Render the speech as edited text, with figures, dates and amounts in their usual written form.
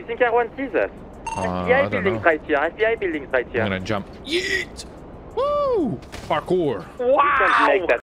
you think I want this? FBI buildings right here. FBI buildings right here. I'm gonna jump. Yeet! Woo! Parkour. Wow!